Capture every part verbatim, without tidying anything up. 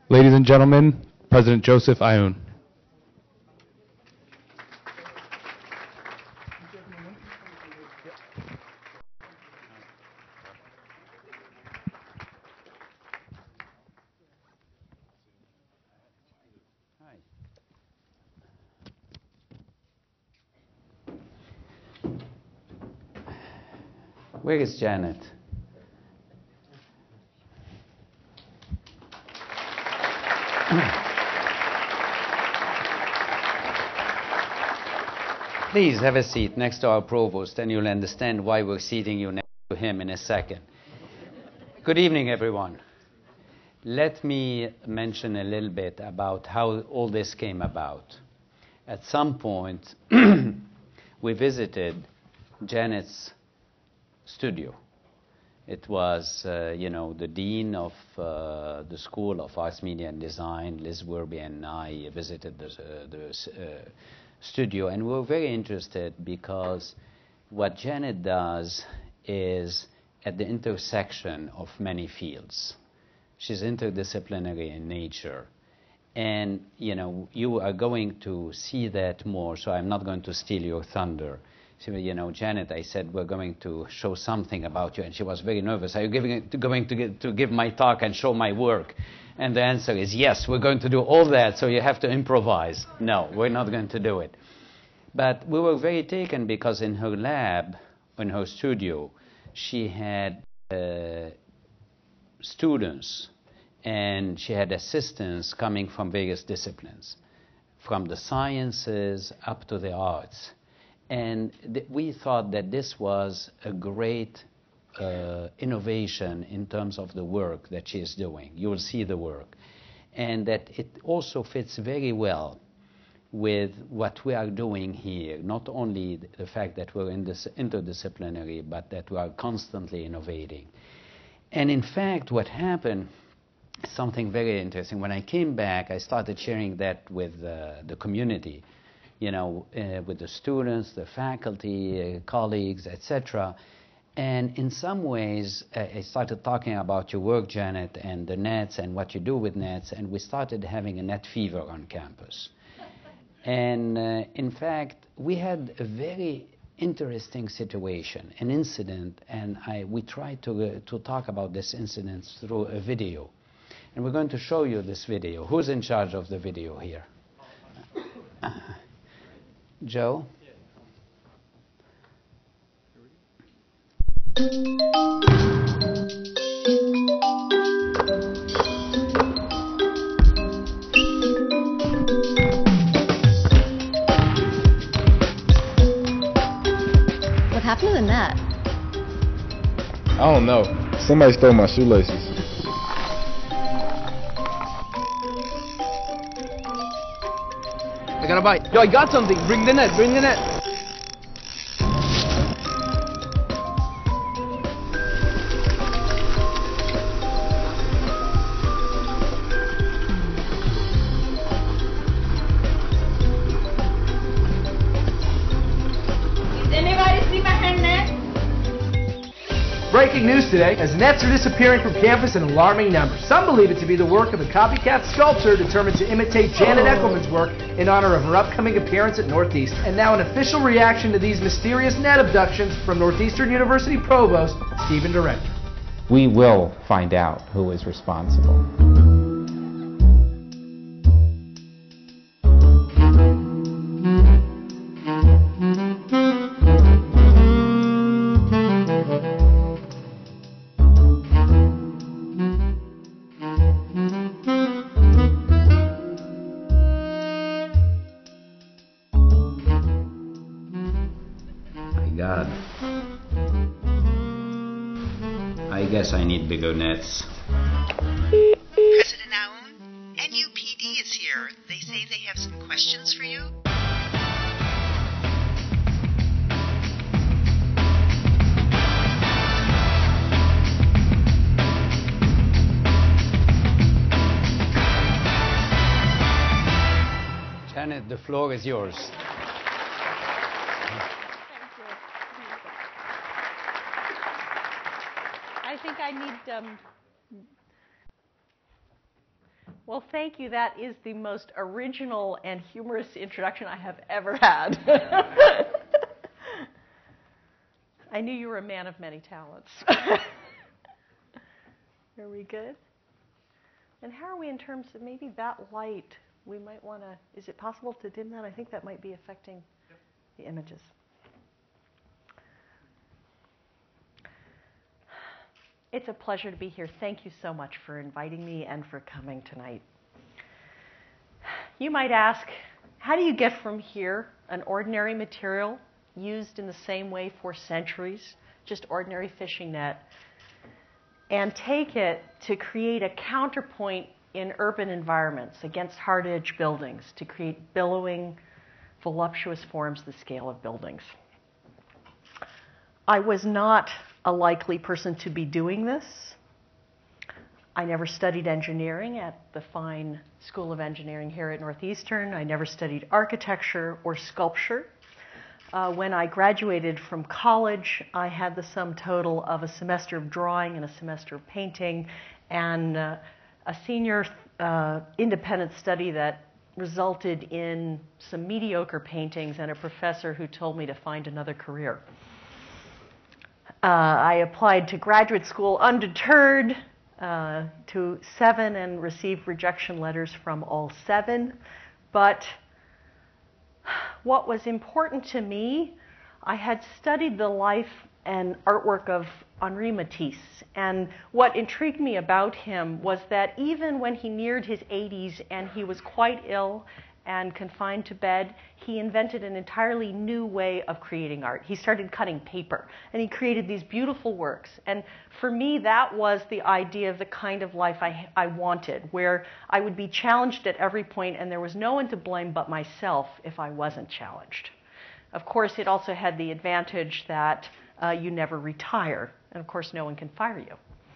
Ladies and gentlemen, President Joseph Aoun. Where is Janet? Please have a seat next to our provost, and you'll understand why we're seating you next to him in a second. Good evening, everyone. Let me mention a little bit about how all this came about. At some point, we visited Janet's studio. It was, uh, you know, the dean of uh, the School of Arts, Media and Design, Liz Werby, and I visited the, uh, the uh, studio, and we were very interested because what Janet does is at the intersection of many fields. She's interdisciplinary in nature. And, you know, you are going to see that more, so I'm not going to steal your thunder. So, you know, Janet, I said, we're going to show something about you, and she was very nervous. Are you giving, going to, get, to give my talk and show my work? And the answer is yes, we're going to do all that, so you have to improvise. No, we're not going to do it. But we were very taken because in her lab, in her studio, she had uh, students and she had assistants coming from various disciplines, from the sciences up to the arts. And th we thought that this was a great uh, innovation in terms of the work that she is doing. You will see the work. And that it also fits very well with what we are doing here, not only the fact that we're in this interdisciplinary, but that we are constantly innovating. And in fact, what happened is something very interesting. When I came back, I started sharing that with uh, the community, you know, uh, with the students, the faculty, uh, colleagues, et cetera. And in some ways, uh, I started talking about your work, Janet, and the nets and what you do with nets, and we started having a net fever on campus. And uh, in fact, we had a very interesting situation, an incident, and I, we tried to, uh, to talk about this incident through a video. And we're going to show you this video. Who's in charge of the video here? Joe? What happened to the net? I don't know. Somebody stole my shoelaces. I got a bite. Yo, I got something. Bring the net. Bring the net. Breaking news today, as nets are disappearing from campus in alarming numbers. Some believe it to be the work of a copycat sculptor determined to imitate Janet Echelman's work in honor of her upcoming appearance at Northeast. And now an official reaction to these mysterious net abductions from Northeastern University Provost Stephen Director. We will find out who is responsible. God. I guess I need bigger nets. President Aoun, N U P D is here. They say they have some questions for you. Janet, the floor is yours. I think I need, um, Well, thank you. That is the most original and humorous introduction I have ever had. I knew you were a man of many talents. Are we good? And how are we in terms of maybe that light? We might want to, is it possible to dim that? I think that might be affecting the images. It's a pleasure to be here. Thank you so much for inviting me and for coming tonight. You might ask, how do you get from here, an ordinary material used in the same way for centuries, just ordinary fishing net, and take it to create a counterpoint in urban environments against hard-edge buildings, to create billowing, voluptuous forms the scale of buildings? I was not a likely person to be doing this. I never studied engineering at the fine School of Engineering here at Northeastern. I never studied architecture or sculpture. Uh, when I graduated from college, I had the sum total of a semester of drawing and a semester of painting, and uh, a senior uh, independent study that resulted in some mediocre paintings and a professor who told me to find another career. Uh, I applied to graduate school undeterred uh, to seven and received rejection letters from all seven. But what was important to me, I had studied the life and artwork of Henri Matisse. And what intrigued me about him was that even when he neared his eighties and he was quite ill and confined to bed, he invented an entirely new way of creating art. He started cutting paper, and he created these beautiful works. And for me, that was the idea of the kind of life I, I wanted, where I would be challenged at every point, and there was no one to blame but myself if I wasn't challenged. Of course, it also had the advantage that uh, you never retire, and of course, no one can fire you.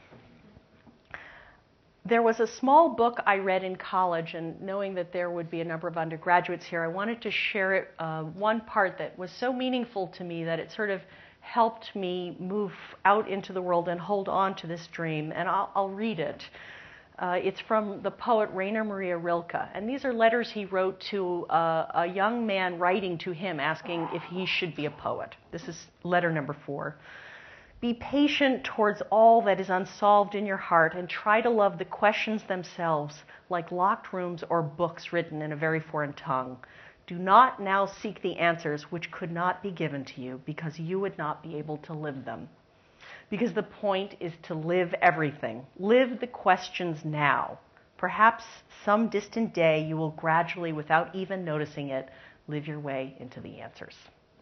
There was a small book I read in college, and knowing that there would be a number of undergraduates here, I wanted to share it, uh, one part that was so meaningful to me that it sort of helped me move out into the world and hold on to this dream, and I'll, I'll read it. Uh, it's from the poet Rainer Maria Rilke, and these are letters he wrote to uh, a young man writing to him asking if he should be a poet. This is letter number four. Be patient towards all that is unsolved in your heart, and try to love the questions themselves like locked rooms or books written in a very foreign tongue. Do not now seek the answers which could not be given to you, because you would not be able to live them. Because the point is to live everything. Live the questions now. Perhaps some distant day you will gradually, without even noticing it, live your way into the answers.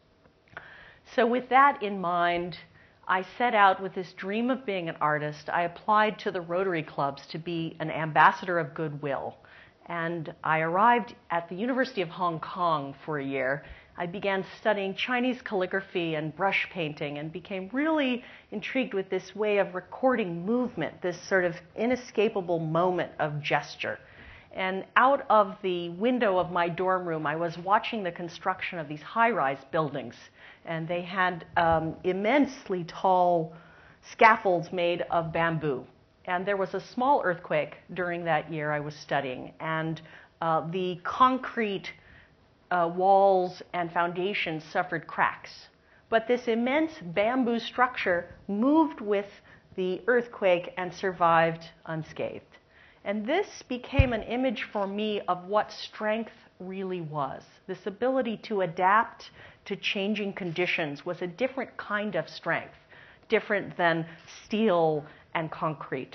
So with that in mind, I set out with this dream of being an artist. I applied to the Rotary clubs to be an ambassador of goodwill. And I arrived at the University of Hong Kong for a year. I began studying Chinese calligraphy and brush painting and became really intrigued with this way of recording movement, this sort of inescapable moment of gesture. And out of the window of my dorm room, I was watching the construction of these high-rise buildings. And they had um, immensely tall scaffolds made of bamboo. And there was a small earthquake during that year I was studying. And uh, the concrete uh, walls and foundations suffered cracks. But this immense bamboo structure moved with the earthquake and survived unscathed. And this became an image for me of what strength really was. This ability to adapt to changing conditions was a different kind of strength, different than steel and concrete.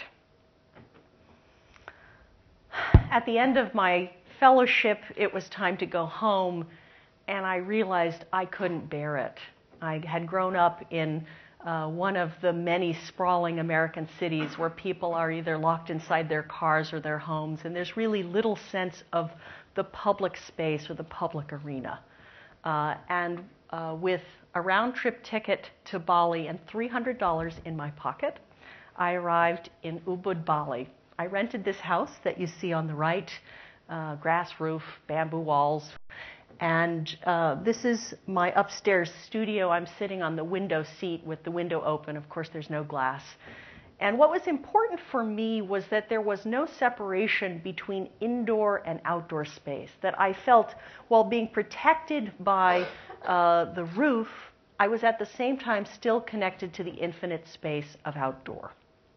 At the end of my fellowship, it was time to go home, and I realized I couldn't bear it. I had grown up in Uh, one of the many sprawling American cities where people are either locked inside their cars or their homes, and there's really little sense of the public space or the public arena. Uh, and uh, with a round-trip ticket to Bali and three hundred dollars in my pocket, I arrived in Ubud, Bali. I rented this house that you see on the right, uh, grass roof, bamboo walls. And uh, this is my upstairs studio. I'm sitting on the window seat with the window open. Of course, there's no glass. And what was important for me was that there was no separation between indoor and outdoor space, that I felt while being protected by uh, the roof, I was at the same time still connected to the infinite space of outdoor.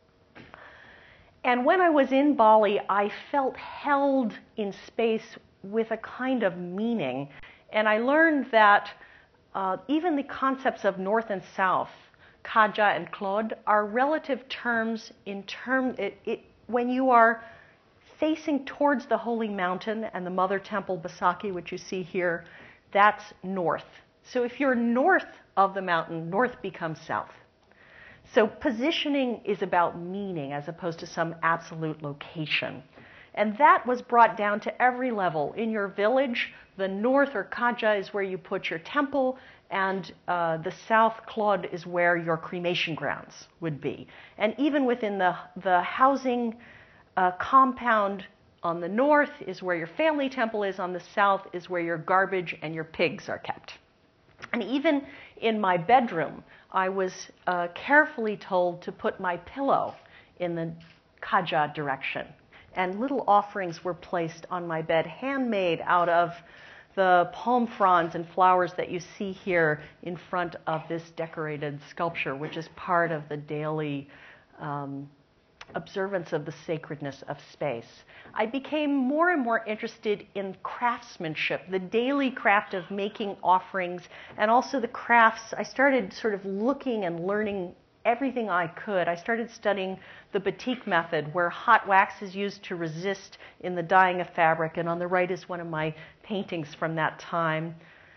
And when I was in Bali, I felt held in space with a kind of meaning. And I learned that uh, even the concepts of north and south, Kaja and Claude, are relative terms in term, it, it, when you are facing towards the holy mountain and the mother temple, Basaki, which you see here, that's north. So if you're north of the mountain, north becomes south. So positioning is about meaning as opposed to some absolute location. And that was brought down to every level. In your village, the north or Kaja is where you put your temple, and uh, the south, Claude, is where your cremation grounds would be. And even within the, the housing uh, compound on the north is where your family temple is, on the south is where your garbage and your pigs are kept. And even in my bedroom, I was uh, carefully told to put my pillow in the Kaja direction. And little offerings were placed on my bed, handmade out of the palm fronds and flowers that you see here in front of this decorated sculpture, which is part of the daily um, observance of the sacredness of space. I became more and more interested in craftsmanship, the daily craft of making offerings, and also the crafts. I started sort of looking and learning everything I could. I started studying the batik method, where hot wax is used to resist in the dyeing of fabric, and on the right is one of my paintings from that time.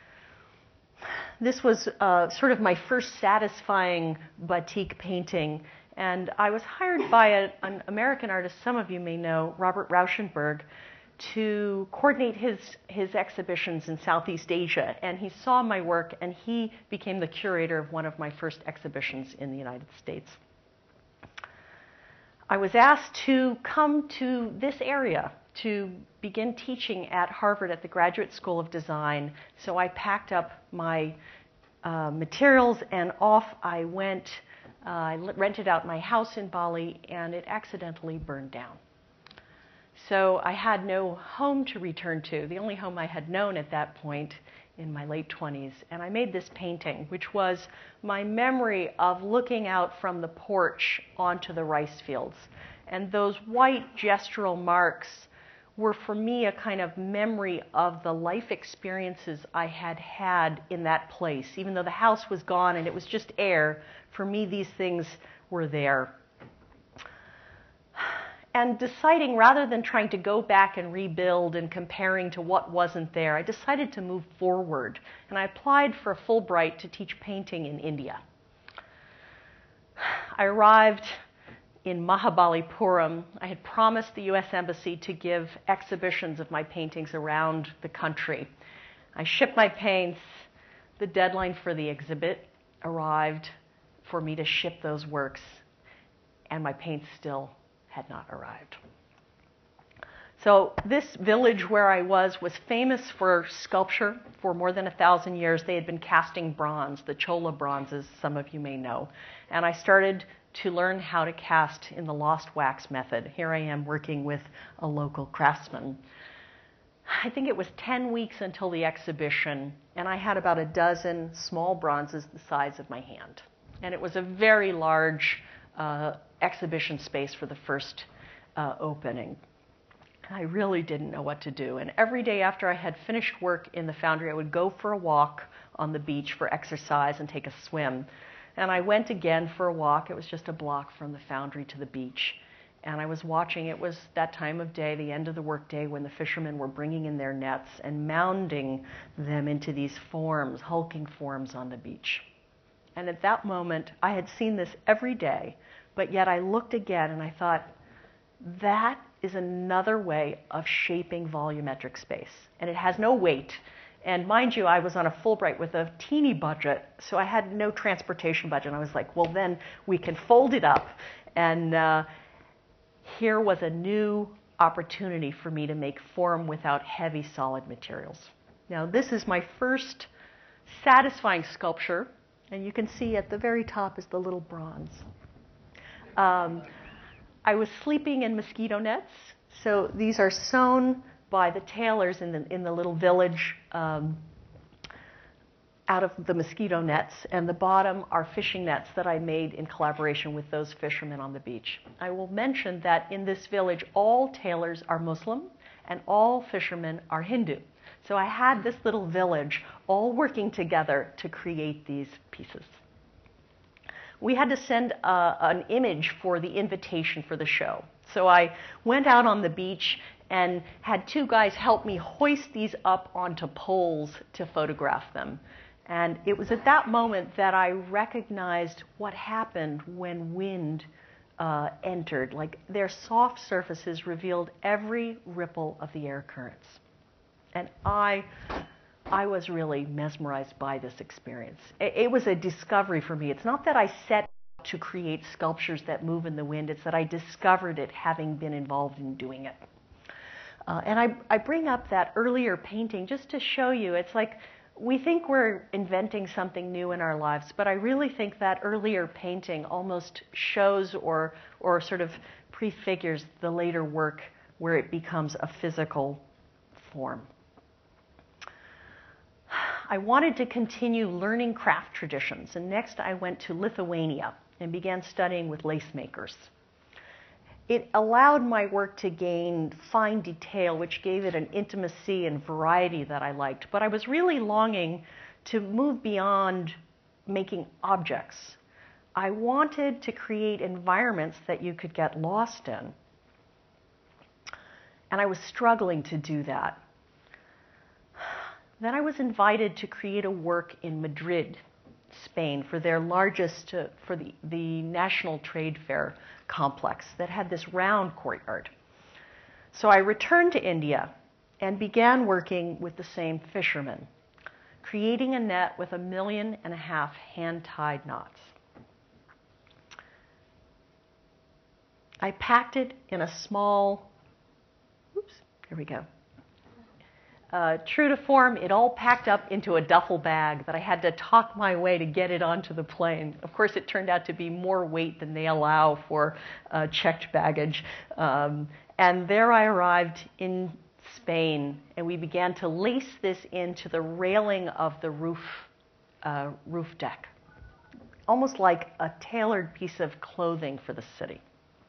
This was uh, sort of my first satisfying batik painting, and I was hired by a, an American artist some of you may know, Robert Rauschenberg, to coordinate his, his exhibitions in Southeast Asia. And he saw my work, and he became the curator of one of my first exhibitions in the United States. I was asked to come to this area to begin teaching at Harvard at the Graduate School of Design. So I packed up my uh, materials, and off I went. Uh, I rented out my house in Bali, and it accidentally burned down. So I had no home to return to, the only home I had known at that point in my late twenties. And I made this painting, which was my memory of looking out from the porch onto the rice fields. And those white gestural marks were for me a kind of memory of the life experiences I had had in that place. Even though the house was gone and it was just air, for me these things were there. And deciding, rather than trying to go back and rebuild and comparing to what wasn't there, I decided to move forward. And I applied for a Fulbright to teach painting in India. I arrived in Mahabalipuram. I had promised the U S Embassy to give exhibitions of my paintings around the country. I shipped my paints. The deadline for the exhibit arrived for me to ship those works, and my paints still had not arrived. So this village where I was was famous for sculpture for more than a thousand years. They had been casting bronze, the Chola bronzes, some of you may know. And I started to learn how to cast in the lost wax method. Here I am working with a local craftsman. I think it was ten weeks until the exhibition, and I had about a dozen small bronzes the size of my hand. And it was a very large uh, exhibition space for the first uh, opening. I really didn't know what to do. And every day after I had finished work in the foundry, I would go for a walk on the beach for exercise and take a swim. And I went again for a walk. It was just a block from the foundry to the beach. And I was watching. It was that time of day, the end of the workday, when the fishermen were bringing in their nets and mounding them into these forms, hulking forms on the beach. And at that moment, I had seen this every day, but yet I looked again and I thought, that is another way of shaping volumetric space. And it has no weight. And mind you, I was on a Fulbright with a teeny budget, so I had no transportation budget. And I was like, well, then we can fold it up. And uh, here was a new opportunity for me to make form without heavy solid materials. Now, this is my first satisfying sculpture. And you can see at the very top is the little bronze. Um, I was sleeping in mosquito nets. So these are sewn by the tailors in the, in the little village um, out of the mosquito nets, and the bottom are fishing nets that I made in collaboration with those fishermen on the beach. I will mention that in this village, all tailors are Muslim and all fishermen are Hindu. So I had this little village all working together to create these pieces. We had to send uh, an image for the invitation for the show. So I went out on the beach and had two guys help me hoist these up onto poles to photograph them. And it was at that moment that I recognized what happened when wind uh, entered. Like their soft surfaces revealed every ripple of the air currents. And I, I was really mesmerized by this experience. It, it was a discovery for me. It's not that I set out to create sculptures that move in the wind. It's that I discovered it having been involved in doing it. Uh, and I, I bring up that earlier painting just to show you, it's like we think we're inventing something new in our lives, but I really think that earlier painting almost shows or, or sort of prefigures the later work where it becomes a physical form. I wanted to continue learning craft traditions, and next I went to Lithuania and began studying with lace makers. It allowed my work to gain fine detail, which gave it an intimacy and variety that I liked. But I was really longing to move beyond making objects. I wanted to create environments that you could get lost in. And I was struggling to do that. Then I was invited to create a work in Madrid, Spain, for their largest, uh, for the, the National Trade Fair complex that had this round courtyard. So I returned to India and began working with the same fishermen, creating a net with a million and a half hand-tied knots. I packed it in a small, oops, here we go. Uh, true to form, it all packed up into a duffel bag that I had to talk my way to get it onto the plane. Of course, it turned out to be more weight than they allow for uh, checked baggage. Um, and there I arrived in Spain, and we began to lace this into the railing of the roof, uh, roof deck, almost like a tailored piece of clothing for the city.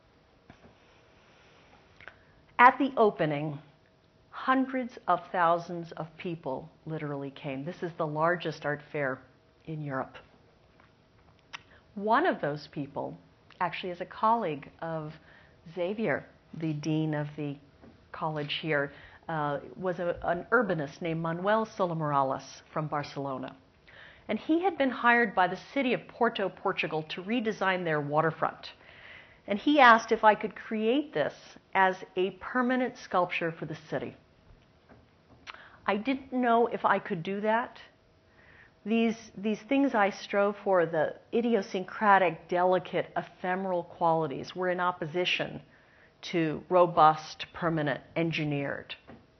At the opening, hundreds of thousands of people literally came. This is the largest art fair in Europe. One of those people actually is a colleague of Xavier, the dean of the college here, uh, was a, an urbanist named Manuel Sola Morales from Barcelona. And he had been hired by the city of Porto, Portugal, to redesign their waterfront. And he asked if I could create this as a permanent sculpture for the city. I didn't know if I could do that. These, these things I strove for, the idiosyncratic, delicate, ephemeral qualities, were in opposition to robust, permanent, engineered.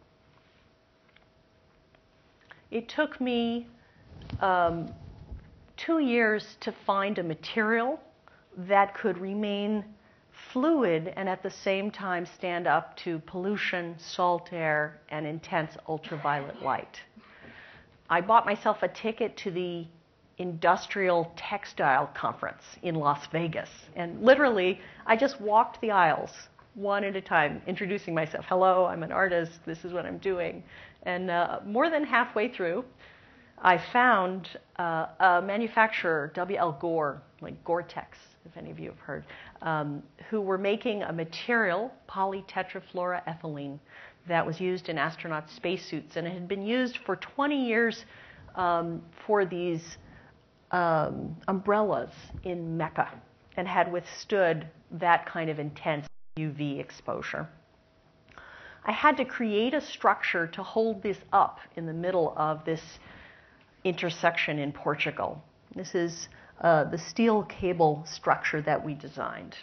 It took me um, two years to find a material that could remain fluid and at the same time stand up to pollution, salt air, and intense ultraviolet light. I bought myself a ticket to the Industrial Textile Conference in Las Vegas. And literally, I just walked the aisles one at a time, introducing myself. Hello, I'm an artist. This is what I'm doing. And uh, more than halfway through, I found uh, a manufacturer, W L Gore, like Gore-Tex, if any of you have heard, um, who were making a material, polytetrafluoroethylene, that was used in astronaut spacesuits. And it had been used for twenty years um, for these um, umbrellas in Mecca and had withstood that kind of intense U V exposure. I had to create a structure to hold this up in the middle of this intersection in Portugal. This is uh, the steel cable structure that we designed.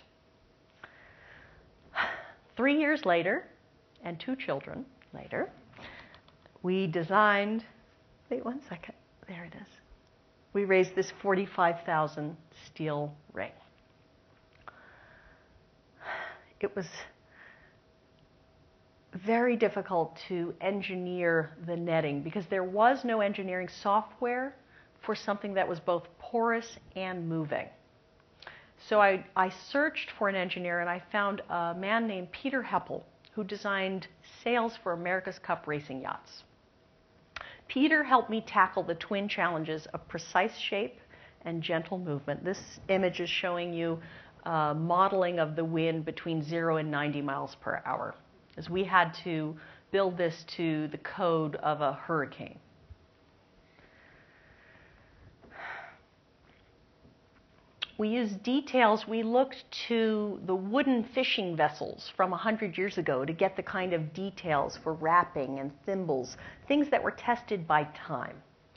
Three years later, and two children later, we designed, wait one second, there it is. We raised this forty-five thousand steel ring. it was very difficult to engineer the netting because there was no engineering software for something that was both porous and moving. So I, I searched for an engineer, and I found a man named Peter Heppel, who designed sails for America's Cup racing yachts. Peter helped me tackle the twin challenges of precise shape and gentle movement. This image is showing you uh, modeling of the wind between zero and ninety miles per hour, as we had to build this to the code of a hurricane. We used details. We looked to the wooden fishing vessels from one hundred years ago to get the kind of details for wrapping and thimbles, things that were tested by time.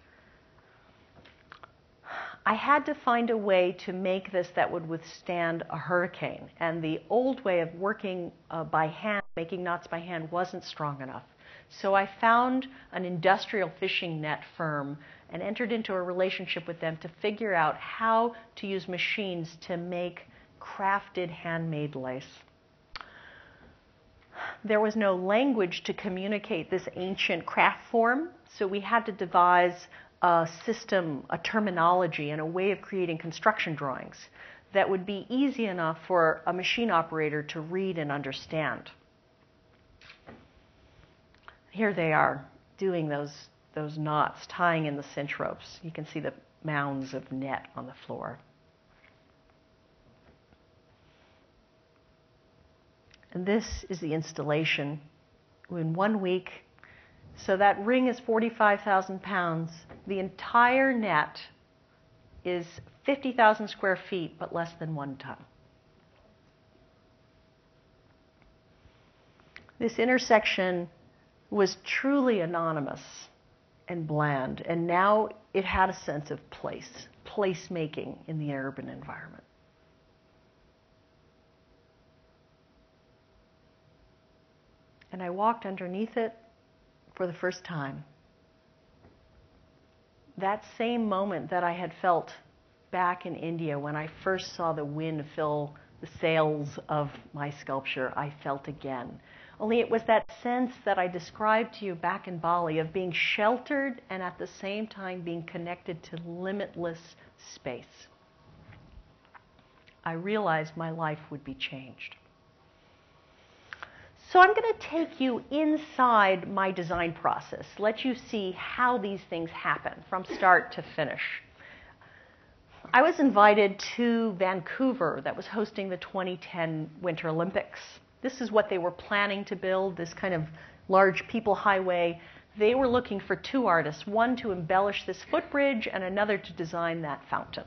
I had to find a way to make this that would withstand a hurricane, and the old way of working uh, by hand, making knots by hand, wasn't strong enough. So I found an industrial fishing net firm and entered into a relationship with them to figure out how to use machines to make crafted handmade lace. There was no language to communicate this ancient craft form, so we had to devise a system, a terminology, and a way of creating construction drawings that would be easy enough for a machine operator to read and understand. Here they are doing those, those knots, tying in the cinch ropes. You can see the mounds of net on the floor. And this is the installation in one week. So that ring is forty-five thousand pounds. The entire net is fifty thousand square feet, but less than one ton. This intersection was truly anonymous and bland, and now it had a sense of place, place-making in the urban environment. And I walked underneath it for the first time. That same moment that I had felt back in India when I first saw the wind fill the sails of my sculpture, I felt again. Only it was that sense that I described to you back in Bali of being sheltered and at the same time being connected to limitless space. I realized my life would be changed. So I'm going to take you inside my design process, let you see how these things happen from start to finish. I was invited to Vancouver that was hosting the twenty ten Winter Olympics. This is what they were planning to build, this kind of large people highway. They were looking for two artists, one to embellish this footbridge and another to design that fountain.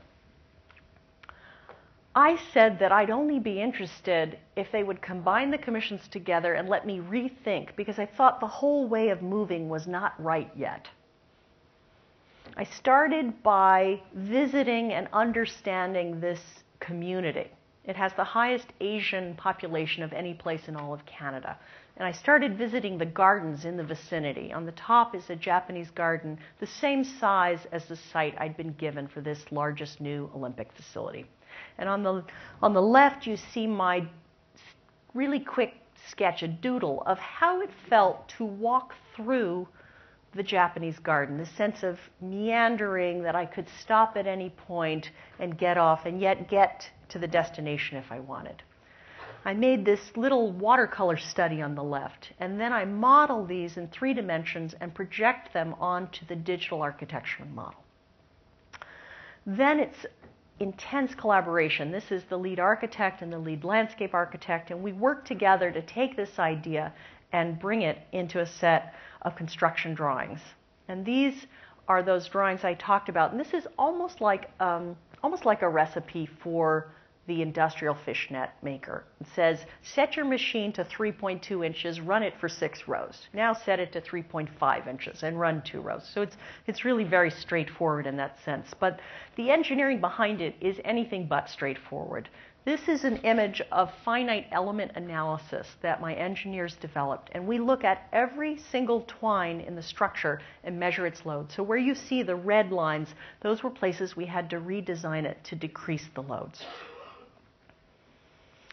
I said that I'd only be interested if they would combine the commissions together and let me rethink, because I thought the whole way of moving was not right yet. I started by visiting and understanding this community. It has the highest Asian population of any place in all of Canada. And I started visiting the gardens in the vicinity. On the top is a Japanese garden, the same size as the site I'd been given for this largest new Olympic facility. And on the, on the left, you see my really quick sketch, a doodle, of how it felt to walk through the Japanese garden, the sense of meandering, that I could stop at any point and get off and yet get to the destination if I wanted. I made this little watercolor study on the left, and then I model these in three dimensions and project them onto the digital architecture model. Then it's intense collaboration. This is the lead architect and the lead landscape architect, and we work together to take this idea and bring it into a set of construction drawings. And these are those drawings I talked about. And this is almost like, um, almost like a recipe for the industrial fishnet maker. It says, set your machine to three point two inches, run it for six rows. Now set it to three point five inches and run two rows. So it's, it's really very straightforward in that sense. But the engineering behind it is anything but straightforward. This is an image of finite element analysis that my engineers developed, and we look at every single twine in the structure and measure its load. So where you see the red lines, those were places we had to redesign it to decrease the loads.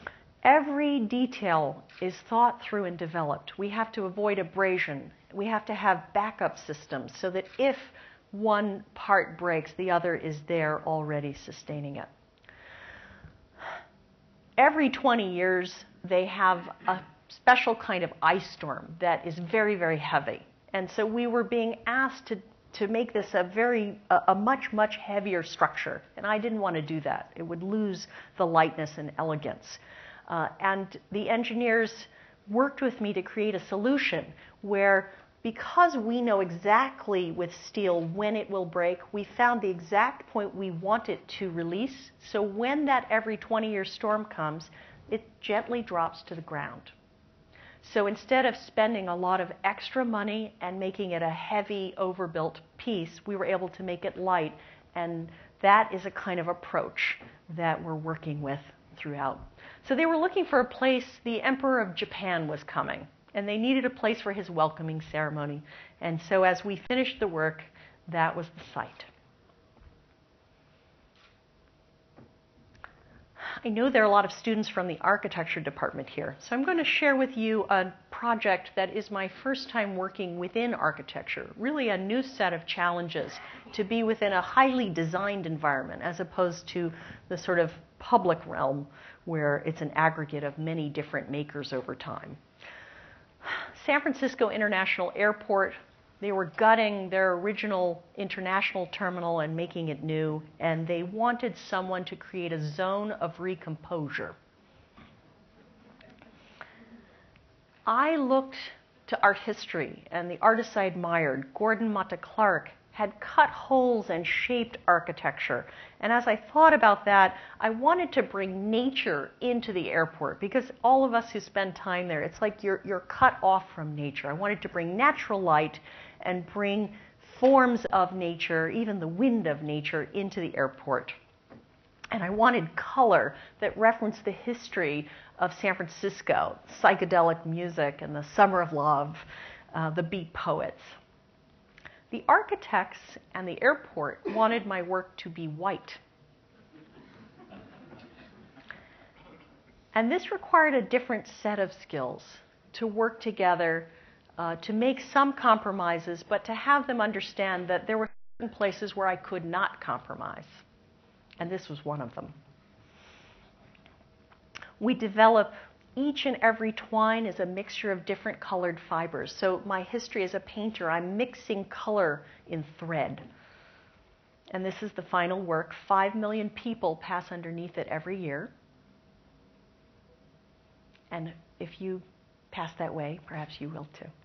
Every detail is thought through and developed. We have to avoid abrasion. We have to have backup systems so that if one part breaks, the other is there already sustaining it. Every twenty years, they have a special kind of ice storm that is very, very heavy. And so we were being asked to, to make this a very, a, a much, much heavier structure. And I didn't want to do that. It would lose the lightness and elegance. Uh, and the engineers worked with me to create a solution where, because we know exactly with steel when it will break, we found the exact point we want it to release. So when that every twenty year storm comes, it gently drops to the ground. So instead of spending a lot of extra money and making it a heavy, overbuilt piece, we were able to make it light. And that is a kind of approach that we're working with throughout. So they were looking for a place. The Emperor of Japan was coming, and they needed a place for his welcoming ceremony. And so as we finished the work, that was the site. I know there are a lot of students from the architecture department here, so I'm going to share with you a project that is my first time working within architecture, really a new set of challenges to be within a highly designed environment as opposed to the sort of public realm where it's an aggregate of many different makers over time. San Francisco International Airport, they were gutting their original international terminal and making it new, and they wanted someone to create a zone of recomposure. I looked to art history, and the artists I admired, Gordon Matta Clark, had cut holes and shaped architecture. And as I thought about that, I wanted to bring nature into the airport, because all of us who spend time there, it's like you're, you're cut off from nature. I wanted to bring natural light and bring forms of nature, even the wind of nature, into the airport. And I wanted color that referenced the history of San Francisco, psychedelic music and the summer of love, uh, the beat poets. The architects and the airport wanted my work to be white. And this required a different set of skills to work together, uh, to make some compromises, but to have them understand that there were certain places where I could not compromise. And this was one of them. We develop each and every twine is a mixture of different colored fibers. So my history as a painter, I'm mixing color in thread. And this is the final work. Five million people pass underneath it every year. And if you pass that way, perhaps you will too.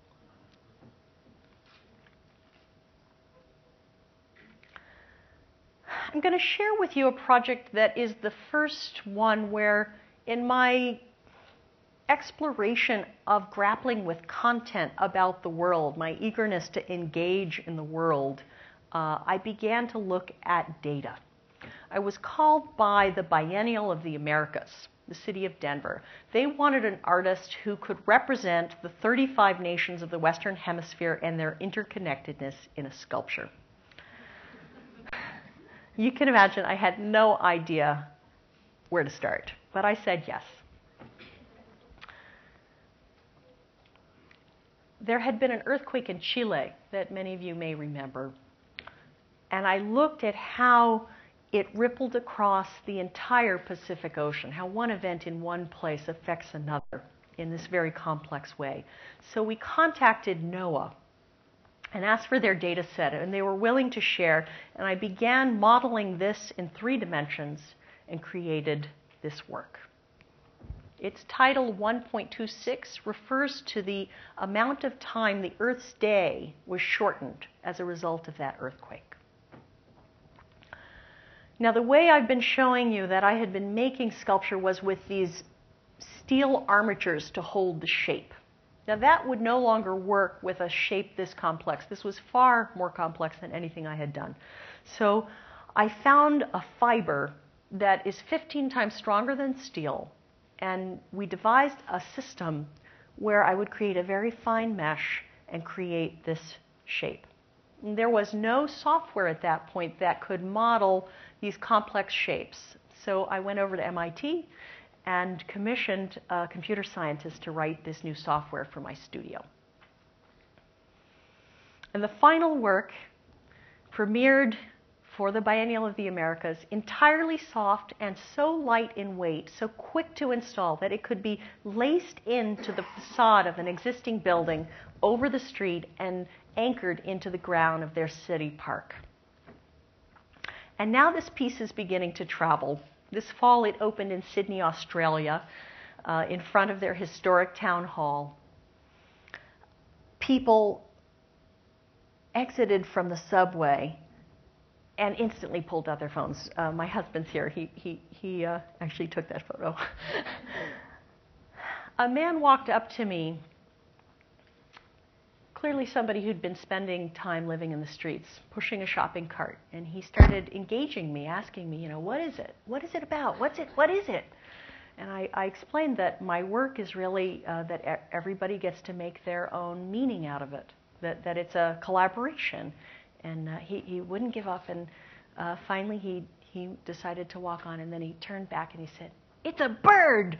I'm going to share with you a project that is the first one where, in my exploration of grappling with content about the world, my eagerness to engage in the world, uh, I began to look at data. I was called by the Biennial of the Americas, the city of Denver. They wanted an artist who could represent the thirty-five nations of the Western Hemisphere and their interconnectedness in a sculpture. You can imagine I had no idea where to start, but I said yes. There had been an earthquake in Chile that many of you may remember, and I looked at how it rippled across the entire Pacific Ocean, how one event in one place affects another in this very complex way. So we contacted NOAA and asked for their data set, and they were willing to share, and I began modeling this in three dimensions and created this work. Its title, one point two six, refers to the amount of time the Earth's day was shortened as a result of that earthquake. Now, the way I've been showing you that I had been making sculpture was with these steel armatures to hold the shape. Now, that would no longer work with a shape this complex. This was far more complex than anything I had done. So I found a fiber that is fifteen times stronger than steel, and we devised a system where I would create a very fine mesh and create this shape. And there was no software at that point that could model these complex shapes. So I went over to M I T and commissioned a computer scientist to write this new software for my studio. And the final work premiered for the Biennial of the Americas, entirely soft and so light in weight, so quick to install that it could be laced into the facade of an existing building over the street and anchored into the ground of their city park. And now this piece is beginning to travel. This fall it opened in Sydney, Australia, uh, in front of their historic town hall. People exited from the subway and instantly pulled out their phones. Uh, my husband's here. He, he, he uh, actually took that photo. A man walked up to me, clearly somebody who'd been spending time living in the streets, pushing a shopping cart, and he started engaging me, asking me, you know, what is it? What is it about? What's it? What is it? And I, I explained that my work is really uh, that e- everybody gets to make their own meaning out of it, that, that it's a collaboration. And uh, he, he wouldn't give up, and uh, finally he, he decided to walk on, and then he turned back and he said, "It's a bird!"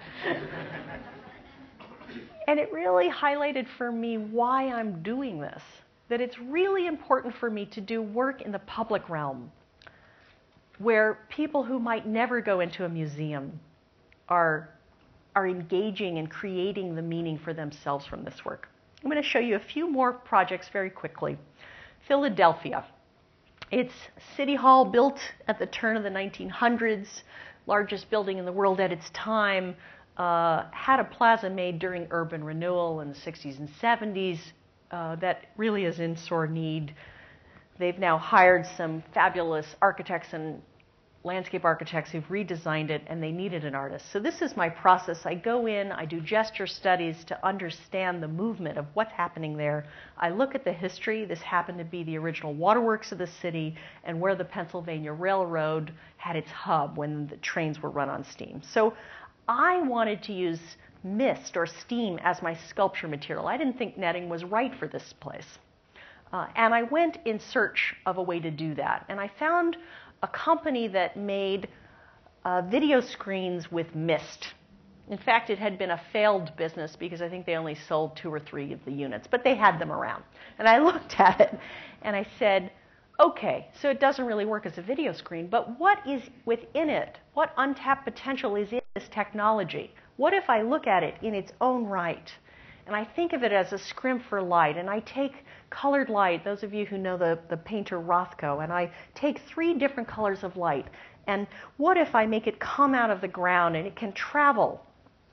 And it really highlighted for me why I'm doing this, that it's really important for me to do work in the public realm, where people who might never go into a museum are, are engaging and creating the meaning for themselves from this work. I'm going to show you a few more projects very quickly. Philadelphia. It's City Hall, built at the turn of the nineteen hundreds, largest building in the world at its time, uh, had a plaza made during urban renewal in the sixties and seventies uh, that really is in sore need. They've now hired some fabulous architects and landscape architects who've redesigned it, and they needed an artist. So this is my process. I go in, I do gesture studies to understand the movement of what's happening there. I look at the history. This happened to be the original waterworks of the city and where the Pennsylvania Railroad had its hub when the trains were run on steam. So I wanted to use mist or steam as my sculpture material. I didn't think netting was right for this place. Uh, and I went in search of a way to do that. And I found a company that made uh, video screens with mist. In fact, it had been a failed business because I think they only sold two or three of the units, but they had them around. And I looked at it and I said, okay, so it doesn't really work as a video screen, but what is within it? What untapped potential is in this technology? What if I look at it in its own right? And I think of it as a scrimp for light, and I take colored light, those of you who know the, the painter Rothko, and I take three different colors of light. And what if I make it come out of the ground and it can travel?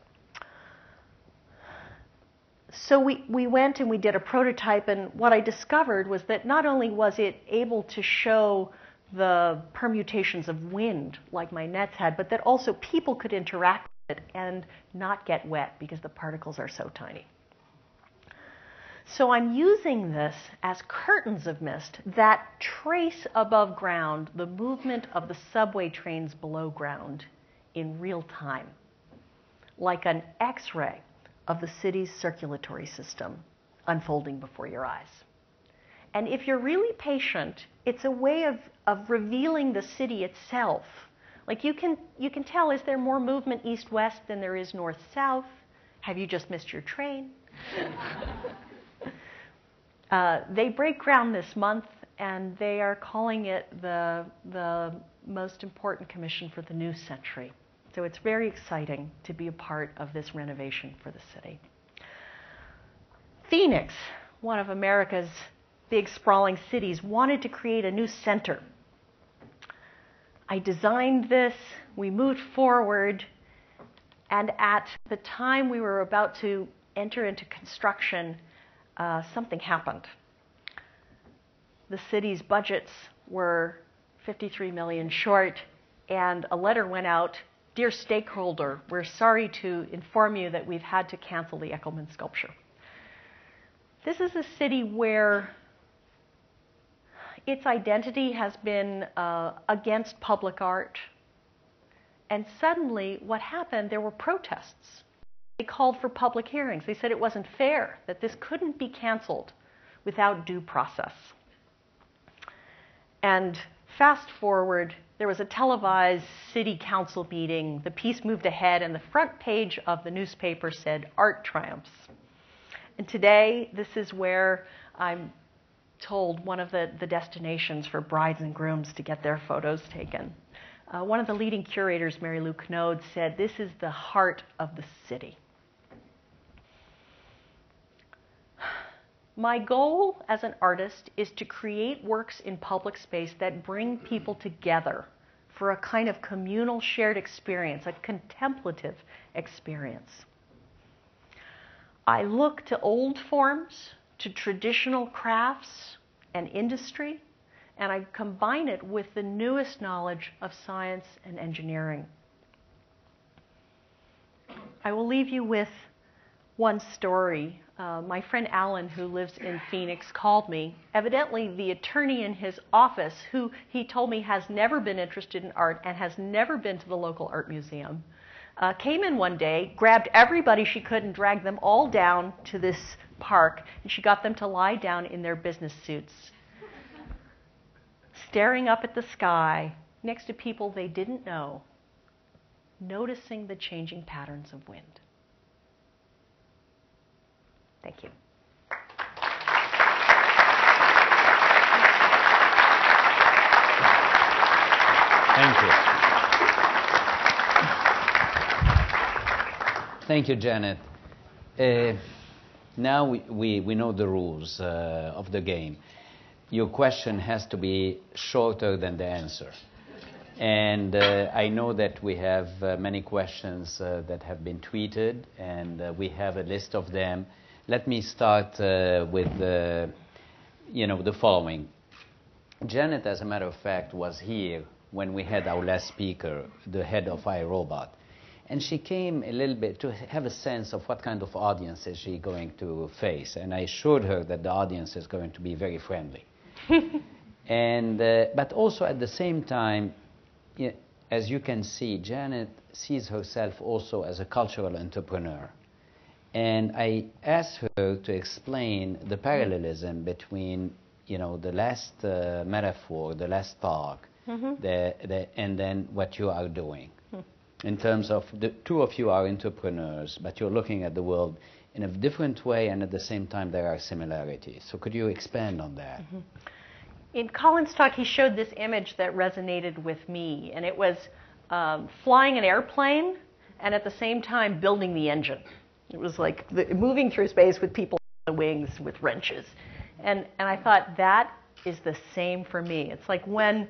So we, we went and we did a prototype, and what I discovered was that not only was it able to show the permutations of wind like my nets had, but that also people could interact with it and not get wet because the particles are so tiny. So I'm using this as curtains of mist that trace above ground the movement of the subway trains below ground in real time, like an X-ray of the city's circulatory system unfolding before your eyes. And if you're really patient, it's a way of, of revealing the city itself. Like you can, you can tell, is there more movement east-west than there is north-south? Have you just missed your train? Uh, they break ground this month, and they are calling it the, the most important commission for the new century. So it's very exciting to be a part of this renovation for the city. Phoenix, one of America's big sprawling cities, wanted to create a new center. I designed this, we moved forward, and at the time we were about to enter into construction, Uh, something happened. The city's budgets were fifty-three million dollars short, and a letter went out, "Dear stakeholder, we're sorry to inform you that we've had to cancel the Echelman sculpture." This is a city where its identity has been uh, against public art, and suddenly what happened, there were protests. They called for public hearings. They said it wasn't fair, that this couldn't be canceled without due process. And fast forward there was a televised city council meeting. The piece moved ahead, and the front page of the newspaper said, "Art triumphs." And today, this is where I'm told one of the, the destinations for brides and grooms to get their photos taken. Uh, one of the leading curators, Mary Lou Knode, said, "This is the heart of the city." My goal as an artist is to create works in public space that bring people together for a kind of communal shared experience, a contemplative experience. I look to old forms, to traditional crafts and industry, and I combine it with the newest knowledge of science and engineering. I will leave you with one story. Uh, my friend Alan, who lives in Phoenix, called me. Evidently, the attorney in his office, who he told me has never been interested in art and has never been to the local art museum, uh, came in one day, grabbed everybody she could and dragged them all down to this park, and she got them to lie down in their business suits, staring up at the sky next to people they didn't know, noticing the changing patterns of wind. Thank you. Thank you. Thank you, Janet. Uh, now we, we, we know the rules uh, of the game. Your question has to be shorter than the answer. And uh, I know that we have uh, many questions uh, that have been tweeted, and uh, we have a list of them. Let me start uh, with uh, you know, the following. Janet, as a matter of fact, was here when we had our last speaker, the head of iRobot. And she came a little bit to have a sense of what kind of audience is she going to face. And I assured her that the audience is going to be very friendly. and, uh, but also at the same time, you know, as you can see, Janet sees herself also as a cultural entrepreneur. And I asked her to explain the parallelism between, you know, the last uh, metaphor, the last talk, mm-hmm. the, the, and then what you are doing. Mm-hmm. In terms of the two of you are entrepreneurs, but you're looking at the world in a different way, and at the same time there are similarities. So could you expand on that? Mm-hmm. In Colin's talk, he showed this image that resonated with me, and it was um, flying an airplane and at the same time building the engine. It was like the, moving through space with people on the wings with wrenches. And, and I thought that is the same for me. It's like when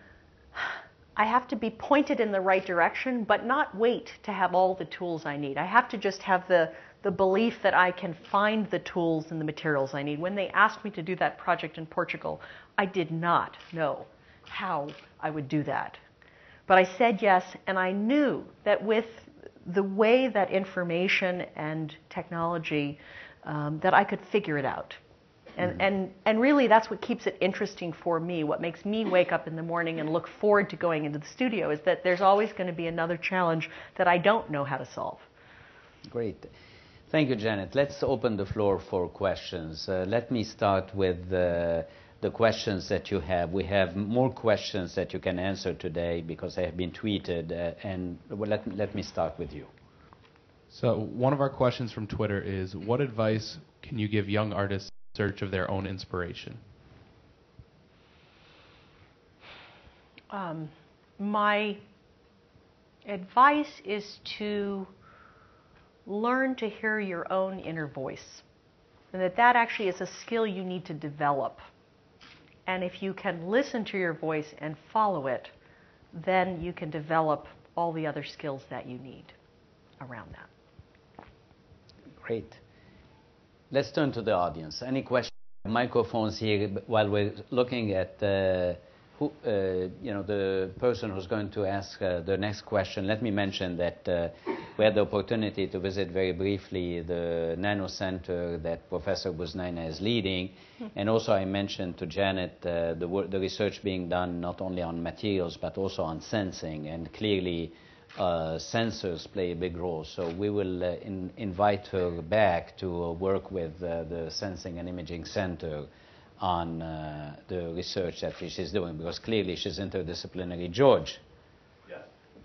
I have to be pointed in the right direction, but not wait to have all the tools I need. I have to just have the, the belief that I can find the tools and the materials I need. When they asked me to do that project in Portugal, I did not know how I would do that. But I said yes, and I knew that with the way that information and technology, um, that I could figure it out. And, mm-hmm. and, and really that's what keeps it interesting for me. What makes me wake up in the morning and look forward to going into the studio is that there's always going to be another challenge that I don't know how to solve. Great. Thank you, Janet. Let's open the floor for questions. Uh, let me start with uh, the questions that you have. We have more questions that you can answer today because they have been tweeted, uh, and well, let, let me start with you. So one of our questions from Twitter is, what advice can you give young artists in search of their own inspiration? Um, my advice is to learn to hear your own inner voice, and that that actually is a skill you need to develop. And if you can listen to your voice and follow it, then you can develop all the other skills that you need around that. Great. Let's turn to the audience. Any questions? Microphones here while we're looking at uh, who, uh, you know, the person who's going to ask uh, the next question. Let me mention that uh, we had the opportunity to visit very briefly the Nano Center that Professor Buznaina is leading. And also I mentioned to Janet uh, the, work, the research being done not only on materials but also on sensing, and clearly uh, sensors play a big role. So we will uh, in, invite her back to uh, work with uh, the Sensing and Imaging Center on uh, the research that she's doing, because clearly she's interdisciplinary. George? Yes.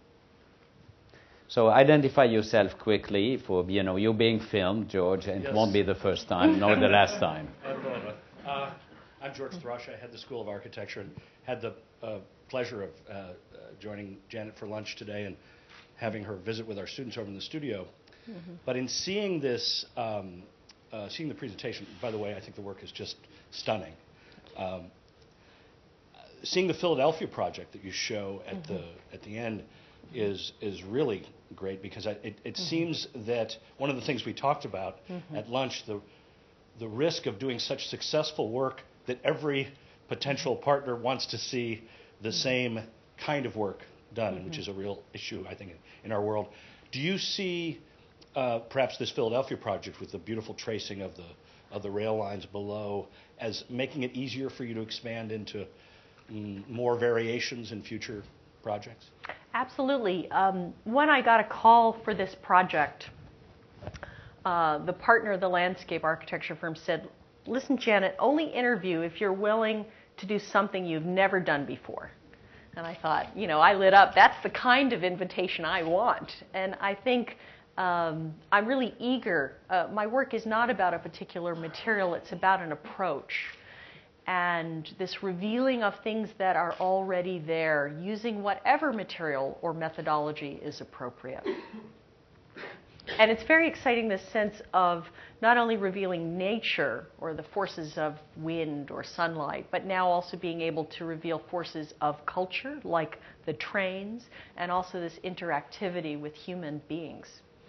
So identify yourself quickly. For, you know, you're being filmed, George, and Yes. it won't be the first time, nor the last time. I don't know, but, uh, I'm George Thrush. I head the School of Architecture and had the uh, pleasure of uh, uh, joining Janet for lunch today and having her visit with our students over in the studio. Mm-hmm. But in seeing this, um, uh, seeing the presentation, by the way, I think the work is just stunning. Um, seeing the Philadelphia project that you show at mm-hmm. the at the end is is really great, because I, it, it mm-hmm. seems that one of the things we talked about mm-hmm. at lunch, the the risk of doing such successful work that every potential partner wants to see the mm-hmm. same kind of work done, mm-hmm. which is a real issue, I think, in, in our world. Do you see uh, perhaps this Philadelphia project with the beautiful tracing of the of the rail lines below as making it easier for you to expand into mm, more variations in future projects? Absolutely. Um, when I got a call for this project, uh, the partner of the landscape architecture firm said, listen, Janet, only interview if you're willing to do something you've never done before. And I thought, you know, I lit up. That's the kind of invitation I want. And I think um, I'm really eager. Uh, my work is not about a particular material. It's about an approach. And this revealing of things that are already there, using whatever material or methodology is appropriate. And it's very exciting, this sense of not only revealing nature or the forces of wind or sunlight, but now also being able to reveal forces of culture, like the trains, and also this interactivity with human beings.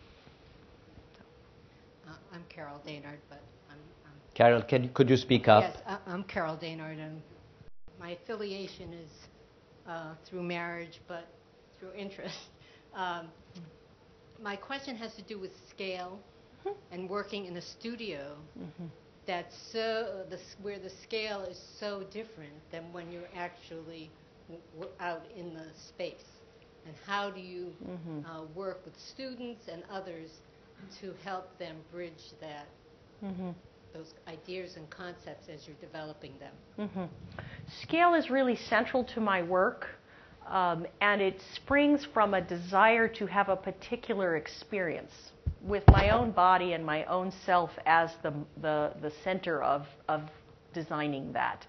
Uh, I'm Carol Daynard, but I'm... I'm Carol, can, could you speak up? Yes, uh, I'm Carol Daynard, and my affiliation is uh, through marriage, but through interest. Um, My question has to do with scale mm-hmm. and working in a studio mm-hmm. that's so, the, where the scale is so different than when you're actually w out in the space. And how do you mm-hmm. uh, work with students and others to help them bridge that, mm-hmm. those ideas and concepts as you're developing them? Mm-hmm. Scale is really central to my work. Um, and it springs from a desire to have a particular experience with my own body and my own self as the, the, the center of, of designing that.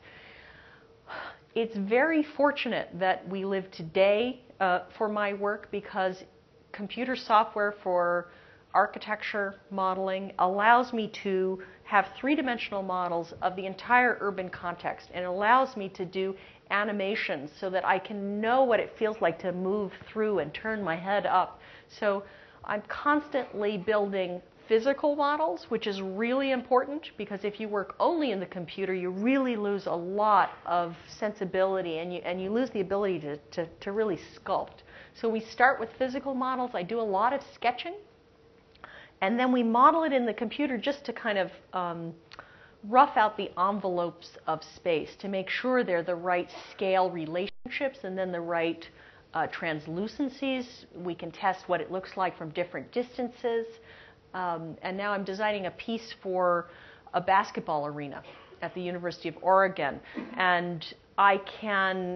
It's very fortunate that we live today uh, for my work, because computer software for architecture modeling allows me to have three-dimensional models of the entire urban context, and it allows me to do animations so that I can know what it feels like to move through and turn my head up. So I'm constantly building physical models, which is really important, because if you work only in the computer, you really lose a lot of sensibility, and you, and you lose the ability to, to, to really sculpt. So we start with physical models. I do a lot of sketching, and then we model it in the computer just to kind of um, rough out the envelopes of space to make sure they're the right scale relationships and then the right uh, translucencies. We can test what it looks like from different distances. Um, and now I'm designing a piece for a basketball arena at the University of Oregon. And I can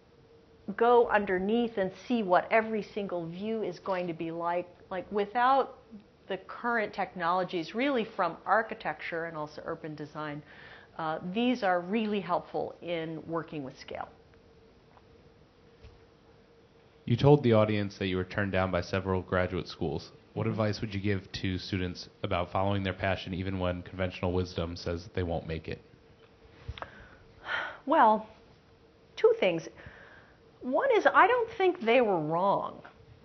go underneath and see what every single view is going to be like, like without the current technologies, really from architecture and also urban design. Uh, these are really helpful in working with scale. You told the audience that you were turned down by several graduate schools. What advice would you give to students about following their passion even when conventional wisdom says they won't make it? Well, two things. One is, I don't think they were wrong.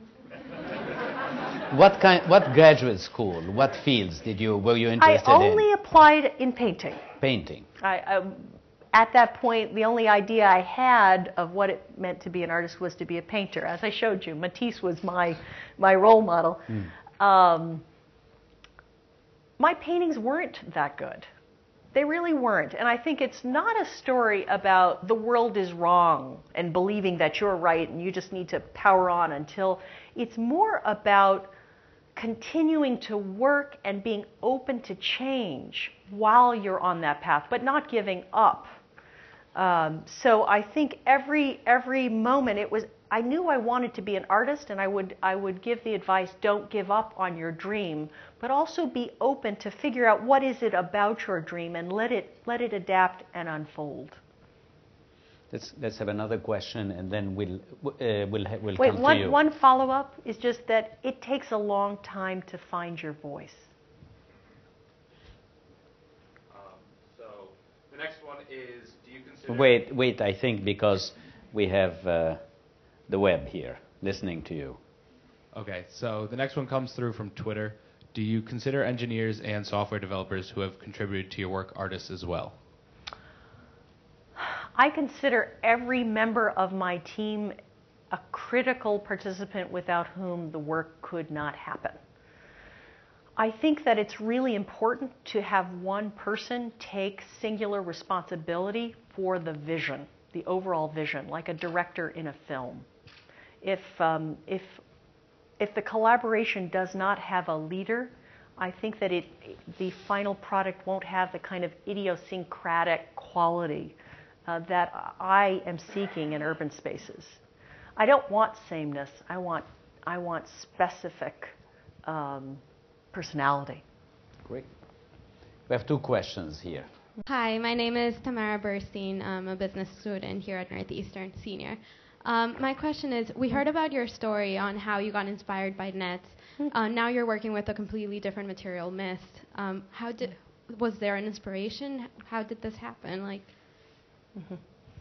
What kind? What graduate school? What fields did you were you interested in? I only in? applied in painting. Painting. I, I, at that point, the only idea I had of what it meant to be an artist was to be a painter. As I showed you, Matisse was my my role model. Mm. Um, my paintings weren't that good. They really weren't. And I think it's not a story about the world is wrong and believing that you're right and you just need to power on until. It's more about continuing to work and being open to change while you're on that path, but not giving up. Um, so I think every every moment it was, I knew I wanted to be an artist, and I would I would give the advice, don't give up on your dream, but also be open to figure out what is it about your dream and let it let it adapt and unfold. Let's let's have another question, and then we'll uh, we'll ha- we'll Wait, come one to you. one follow up is just that it takes a long time to find your voice. Um, so the next one is, do you consider? Wait, wait. I think because we have uh, the web here listening to you. Okay, so the next one comes through from Twitter. Do you consider engineers and software developers who have contributed to your work artists as well? I consider every member of my team a critical participant without whom the work could not happen. I think that it's really important to have one person take singular responsibility for the vision, the overall vision, like a director in a film. If, um, if, if the collaboration does not have a leader, I think that it, the final product won't have the kind of idiosyncratic quality Uh, that I am seeking in urban spaces. I don't want sameness. I want, I want specific um, personality. Great. We have two questions here. Hi, my name is Tamara Burstein. I'm a business student here at Northeastern Senior. Um, my question is, we heard about your story on how you got inspired by nets. Uh, now you're working with a completely different material, mist. Um, how did, was there an inspiration? How did this happen? Like. Mm-hmm.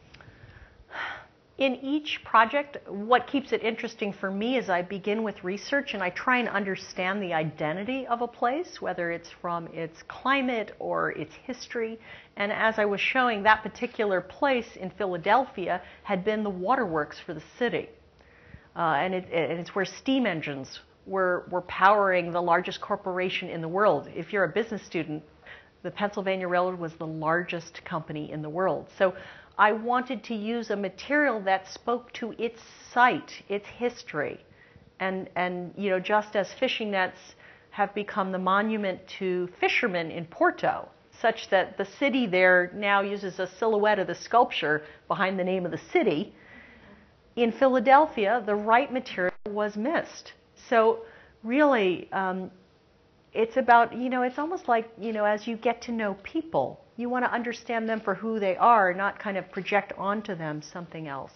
In each project, what keeps it interesting for me is I begin with research and I try and understand the identity of a place, whether it's from its climate or its history. And as I was showing, that particular place in Philadelphia had been the waterworks for the city. Uh, and it, it, it's where steam engines were, were powering the largest corporation in the world. If you're a business student, the Pennsylvania Railroad was the largest company in the world. So I wanted to use a material that spoke to its site, its history. And, and you know, just as fishing nets have become the monument to fishermen in Porto, such that the city there now uses a silhouette of the sculpture behind the name of the city, in Philadelphia, the right material was mist. So really, um, it's about, you know, it's almost like, you know, as you get to know people, you want to understand them for who they are, not kind of project onto them something else.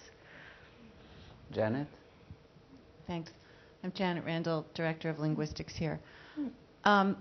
Janet? Thanks. I'm Janet Randall, Director of Linguistics here. Um,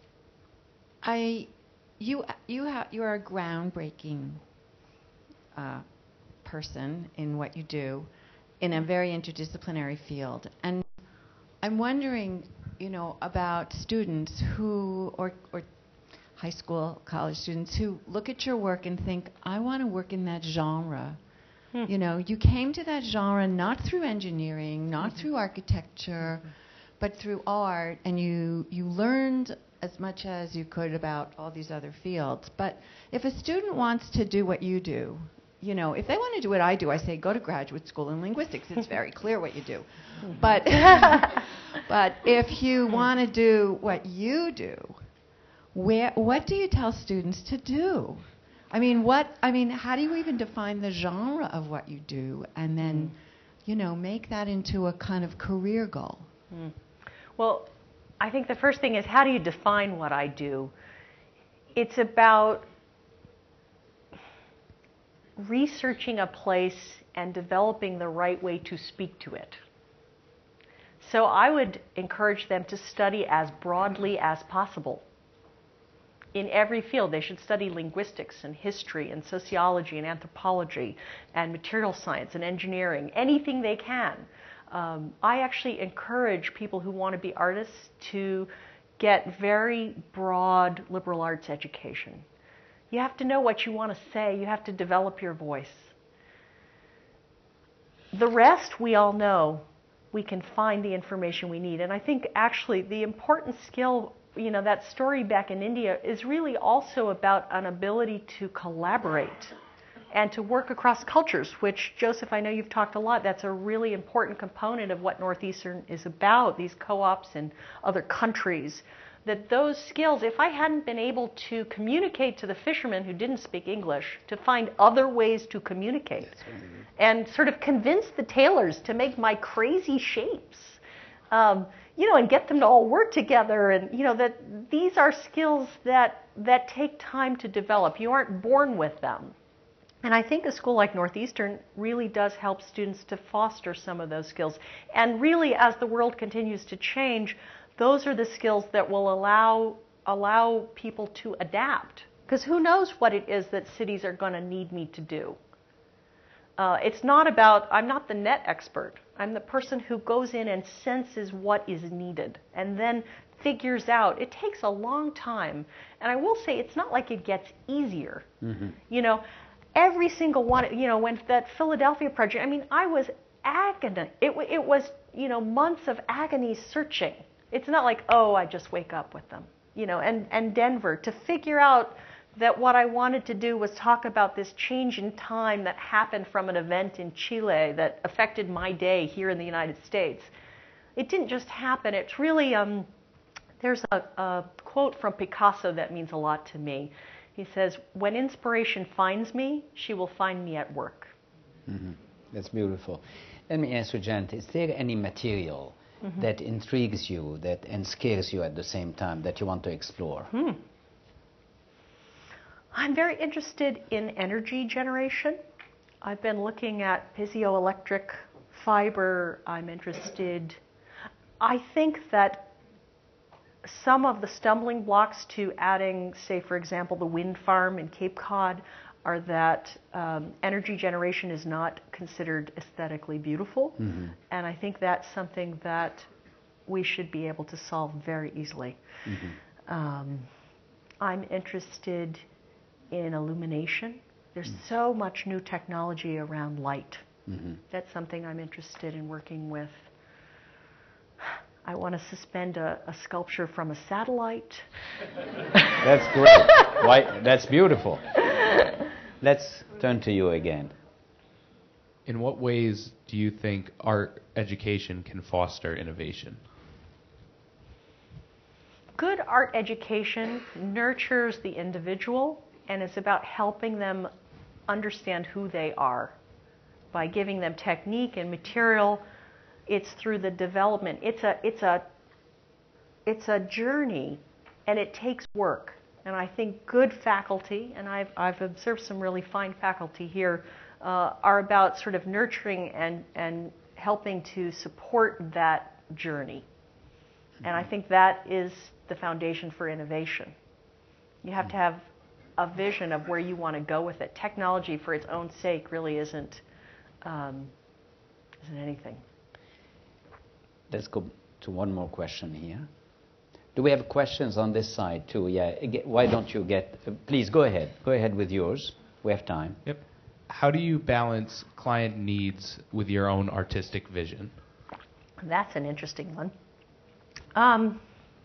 I, you, you, ha- you are a groundbreaking uh, person in what you do in a very interdisciplinary field. And I'm wondering, you know, about students who, or, or high school, college students who look at your work and think, I want to work in that genre. Hmm. You know, you came to that genre not through engineering, not mm-hmm. through architecture, mm-hmm. but through art, and you, you learned as much as you could about all these other fields. But if a student wants to do what you do, you know, if they want to do what I do, I say go to graduate school in linguistics. It's very clear what you do. Mm-hmm. But, but if you want to do what you do, where, what do you tell students to do? I mean, what? I mean, how do you even define the genre of what you do, and then, mm. you know, make that into a kind of career goal? Mm. Well, I think the first thing is, how do you define what I do? It's about researching a place and developing the right way to speak to it. So I would encourage them to study as broadly as possible. In every field, they should study linguistics and history and sociology and anthropology and material science and engineering, anything they can. Um, I actually encourage people who want to be artists to get very broad liberal arts education. You have to know what you want to say. You have to develop your voice. The rest, we all know. We can find the information we need. And I think actually the important skill, you know, that story back in India is really also about an ability to collaborate and to work across cultures, which, Joseph, I know you've talked a lot. That's a really important component of what Northeastern is about, these co-ops in other countries. That those skills, if I hadn't been able to communicate to the fishermen who didn't speak English, to find other ways to communicate, and sort of convince the tailors to make my crazy shapes, um, you know, and get them to all work together, and you know that these are skills that that take time to develop. You aren't born with them. And I think a school like Northeastern really does help students to foster some of those skills. And really, as the world continues to change, those are the skills that will allow allow people to adapt. Because who knows what it is that cities are going to need me to do. Uh, it's not about, I'm not the net expert. I'm the person who goes in and senses what is needed and then figures out. It takes a long time. And I will say, it's not like it gets easier. Mm-hmm. You know, every single one, you know, when that Philadelphia project, I mean, I was agony. It, it was, you know, months of agony searching. It's not like, oh, I just wake up with them, you know, and, and Denver, to figure out that what I wanted to do was talk about this change in time that happened from an event in Chile that affected my day here in the United States. It didn't just happen. It's really, um, there's a, a quote from Picasso that means a lot to me. He says, when inspiration finds me, she will find me at work. Mm-hmm. That's beautiful. Let me ask you, Janet, is there any material mm-hmm. that intrigues you that and scares you at the same time that you want to explore? Hmm. I'm very interested in energy generation. I've been looking at piezoelectric fiber. I'm interested. I think that some of the stumbling blocks to adding, say, for example, the wind farm in Cape Cod are that um, energy generation is not considered aesthetically beautiful. Mm-hmm. And I think that's something that we should be able to solve very easily. Mm-hmm. Um, I'm interested in illumination. There's mm-hmm. so much new technology around light. Mm-hmm. That's something I'm interested in working with. I want to suspend a, a sculpture from a satellite. That's great. Why, that's beautiful. Let's turn to you again. In what ways do you think art education can foster innovation? Good art education nurtures the individual and is about helping them understand who they are. By giving them technique and material, it's through the development. It's a, it's a, it's a journey, and it takes work. And I think good faculty, and I've, I've observed some really fine faculty here, uh, are about sort of nurturing and, and helping to support that journey. And I think that is the foundation for innovation. You have to have a vision of where you want to go with it. Technology for its own sake really isn't, um, isn't anything. Let's go to one more question here. Do we have questions on this side too? Yeah. Why don't you get? Uh, please go ahead. Go ahead with yours. We have time. Yep. How do you balance client needs with your own artistic vision? That's an interesting one. Um,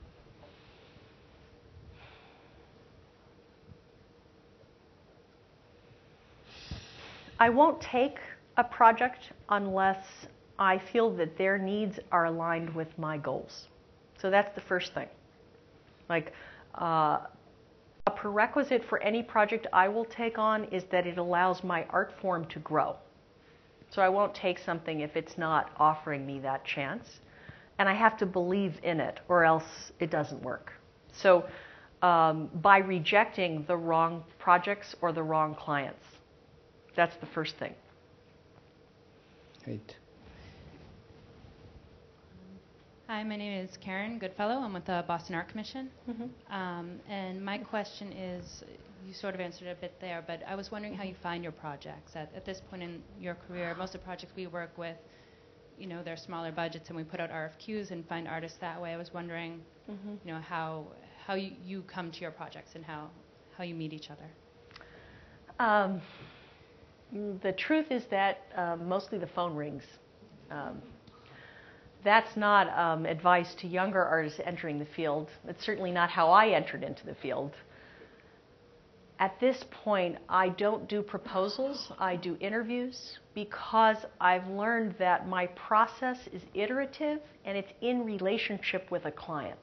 I won't take a project unless I feel that their needs are aligned with my goals. So that's the first thing. Like, uh, a prerequisite for any project I will take on is that it allows my art form to grow. So I won't take something if it's not offering me that chance. And I have to believe in it, or else it doesn't work. So um, by rejecting the wrong projects or the wrong clients, that's the first thing. Great. Hi, my name is Karen Goodfellow. I'm with the Boston Art Commission. Mm-hmm. Um, and my question is, you sort of answered it a bit there, but I was wondering how you find your projects. At, at this point in your career, most of the projects we work with, you know, they're smaller budgets, and we put out R F Qs and find artists that way. I was wondering, mm-hmm. you know, how how you, you come to your projects and how, how you meet each other. Um, the truth is that uh, mostly the phone rings. Um, That's not um, advice to younger artists entering the field. It's certainly not how I entered into the field. at this point, I don't do proposals, I do interviews, because I've learned that my process is iterative and it's in relationship with a client.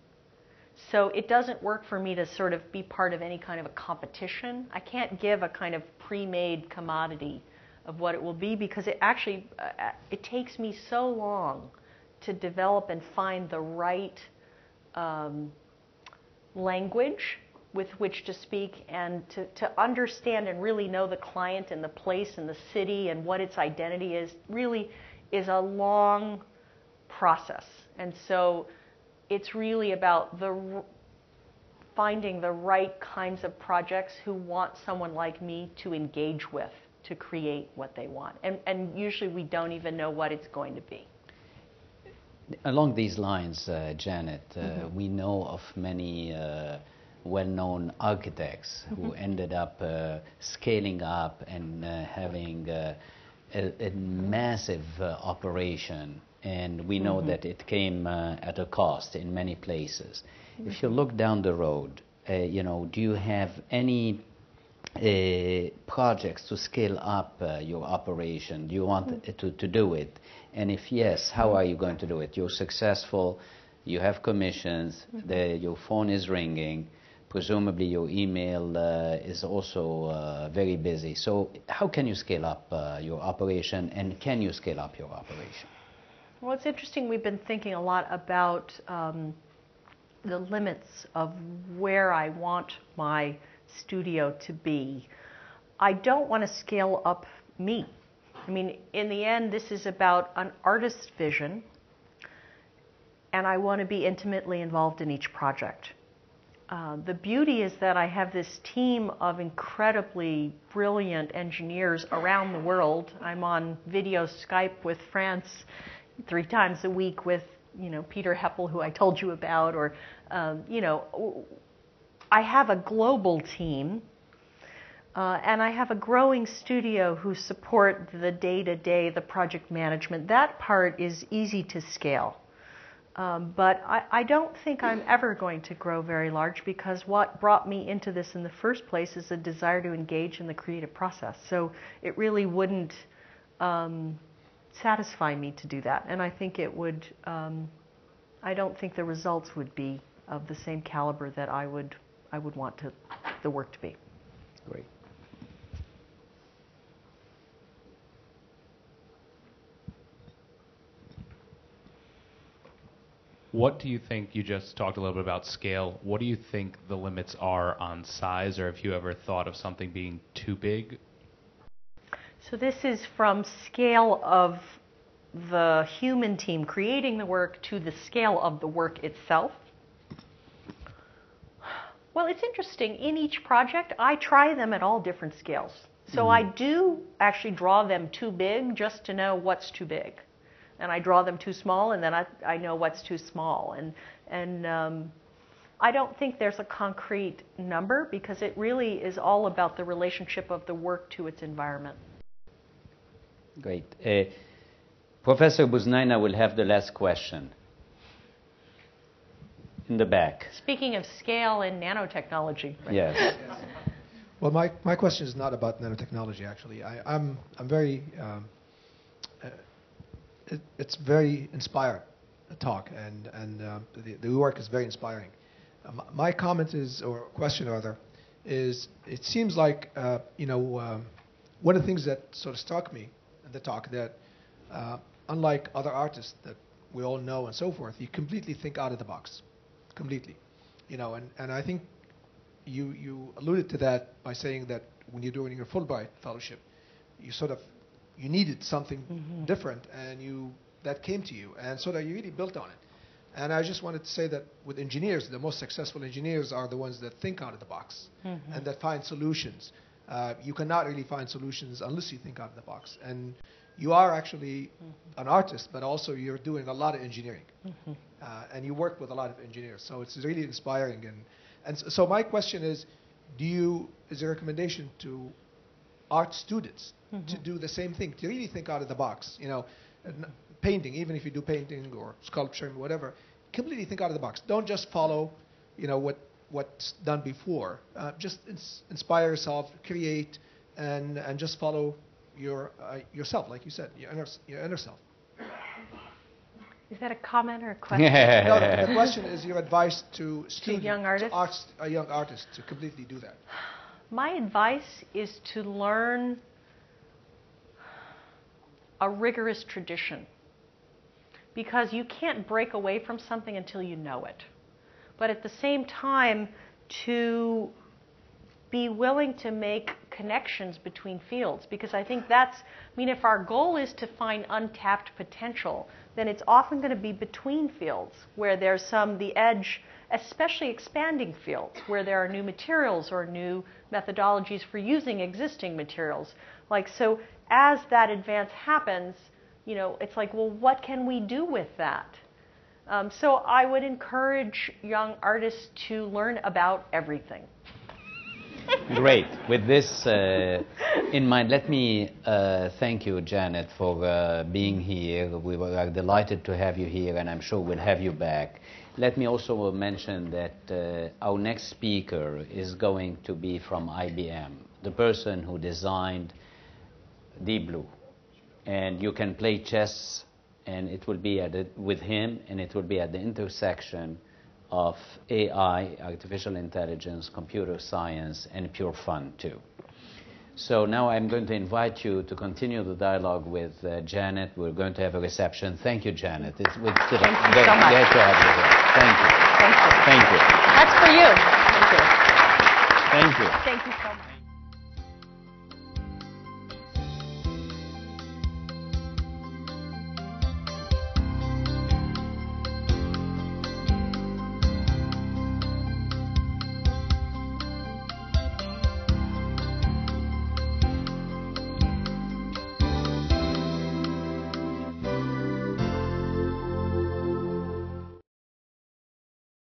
So it doesn't work for me to sort of be part of any kind of a competition. I can't give a kind of pre-made commodity of what it will be, because it actually, uh, it takes me so long to develop and find the right um, language with which to speak, and to, to understand and really know the client and the place and the city and what its identity is, really is a long process. And so it's really about the finding the right kinds of projects who want someone like me to engage with, to create what they want. And, and usually we don't even know what it's going to be. Along these lines, uh, Janet, uh, Mm-hmm. we know of many uh, well-known architects who Mm-hmm. ended up uh, scaling up and uh, having uh, a, a massive uh, operation, and we know Mm-hmm. that it came uh, at a cost in many places. Mm-hmm. If you look down the road, uh, you know, do you have any uh, projects to scale up uh, your operation? Do you want Mm-hmm. to, to do it? And if yes, how are you going to do it? You're successful, you have commissions, Mm-hmm. the, your phone is ringing, presumably your email uh, is also uh, very busy. So how can you scale up uh, your operation, and can you scale up your operation? Well, it's interesting. We've been thinking a lot about um, the limits of where I want my studio to be. I don't want to scale up me. I mean, in the end, this is about an artist's vision, and I want to be intimately involved in each project. Uh, the beauty is that I have this team of incredibly brilliant engineers around the world. I'm on video Skype with France three times a week with, you know, Peter Heppel, who I told you about, or, um, you know, I have a global team, uh, and I have a growing studio who support the day-to-day, the project management. That part is easy to scale. Um, but I, I don't think I'm ever going to grow very large, because what brought me into this in the first place is a desire to engage in the creative process. So it really wouldn't um, satisfy me to do that. And I think it would, um, I don't think the results would be of the same caliber that I would, I would want to, the work to be. Great. What do you think, you just talked a little bit about scale, what do you think the limits are on size, or have you ever thought of something being too big? So this is from scale of the human team creating the work to the scale of the work itself. Well, it's interesting. In each project, I try them at all different scales. So mm. I do actually draw them too big just to know what's too big. And I draw them too small, and then I, I know what's too small. And, and um, I don't think there's a concrete number, because it really is all about the relationship of the work to its environment. Great. Uh, Professor Buznaina will have the last question. In the back. Speaking of scale and nanotechnology. Right? Yes. Well, my, my question is not about nanotechnology, actually. I, I'm, I'm very... Um, uh, It, it's very inspired, the talk, and, and uh, the, the work is very inspiring. Um, my comment is, or question rather, is it seems like, uh, you know, um, one of the things that sort of struck me in the talk, that uh, unlike other artists that we all know and so forth, you completely think out of the box, completely. You know, and, and I think you, you alluded to that by saying that when you're doing your Fulbright fellowship, you sort of you needed something mm-hmm. different, and you that came to you, and so that you really built on it. And I just wanted to say that with engineers, the most successful engineers are the ones that think out of the box mm-hmm. and that find solutions. Uh, you cannot really find solutions unless you think out of the box. And you are actually mm-hmm. an artist, but also you're doing a lot of engineering, mm-hmm. uh, and you work with a lot of engineers. So it's really inspiring. And and so, so my question is, do you is there a recommendation to art students mm-hmm. to do the same thing, to really think out of the box, you know, n- painting, even if you do painting or sculpture and whatever, completely think out of the box. Don't just follow, you know, what what's done before. Uh, just ins- inspire yourself, create, and and just follow your uh, yourself, like you said, your inner, your inner self. Is that a comment or a question? No, no, the question is your advice to students, to young artists, to arts, a young artist, to completely do that. My advice is to learn a rigorous tradition, because you can't break away from something until you know it. But at the same time, to be willing to make connections between fields, because I think that's, I mean, if our goal is to find untapped potential, then it's often going to be between fields where there's some, the edge, especially expanding fields, where there are new materials or new methodologies for using existing materials. Like, so as that advance happens, you know, it's like, well, what can we do with that? Um, so I would encourage young artists to learn about everything. Great. With this uh, in mind, let me uh, thank you, Janet, for uh, being here. We were delighted to have you here, and I'm sure we'll have you back. Let me also mention that uh, our next speaker is going to be from I B M, the person who designed Deep Blue. And you can play chess, and it will be at the, with him, and it will be at the intersection of A I, artificial intelligence, computer science, and pure fun, too. So now I'm going to invite you to continue the dialogue with uh, Janet. We're going to have a reception. Thank you, Janet. It's with Thank you so much. Great to have you here. Thank you. Thank you. Thank you. That's for you. Thank you. Thank you. Thank you so much.